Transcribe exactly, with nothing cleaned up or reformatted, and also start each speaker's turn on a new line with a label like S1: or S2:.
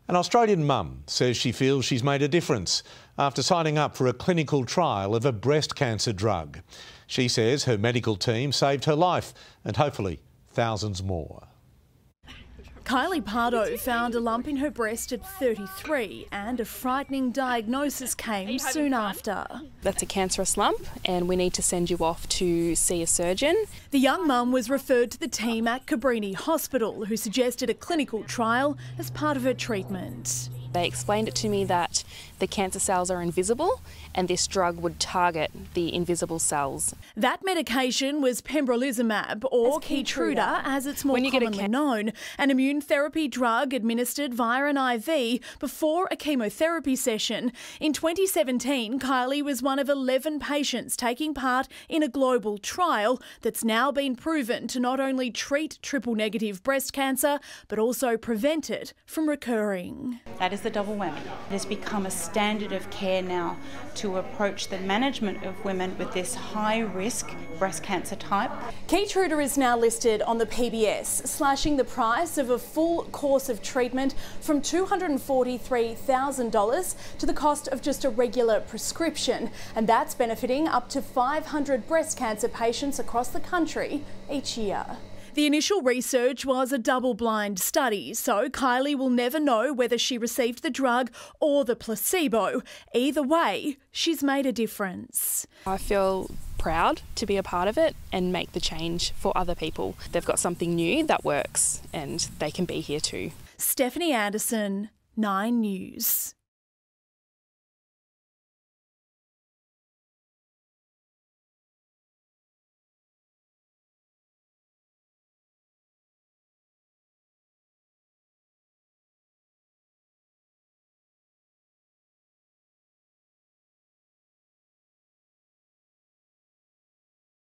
S1: An Australian mum says she feels she's made a difference after signing up for a clinical trial of a breast cancer drug. She says her medical team saved her life and hopefully thousands more.
S2: Kylie Pardo found a lump in her breast at thirty-three and a frightening diagnosis came soon after.
S3: That's a cancerous lump and we need to send you off to see a surgeon.
S2: The young mum was referred to the team at Cabrini Hospital, who suggested a clinical trial as part of her treatment.
S3: They explained it to me that the cancer cells are invisible and this drug would target the invisible cells.
S2: That medication was pembrolizumab, or Keytruda as it's more commonly known, an immune therapy drug administered via an I V before a chemotherapy session. In twenty seventeen, Kylie was one of eleven patients taking part in a global trial that's now been proven to not only treat triple-negative breast cancer, but also prevent it from recurring.
S4: That is the double whammy. It has become a standard of care now to approach the management of women with this high-risk breast cancer type.
S2: Keytruda is now listed on the P B S, slashing the price of a full course of treatment from two hundred forty-three thousand dollars to the cost of just a regular prescription, and that's benefiting up to five hundred breast cancer patients across the country each year. The initial research was a double-blind study, so Kylie will never know whether she received the drug or the placebo. Either way, she's made a difference.
S3: I feel proud to be a part of it and make the change for other people. They've got something new that works and they can be here too.
S2: Stephanie Anderson, Nine News.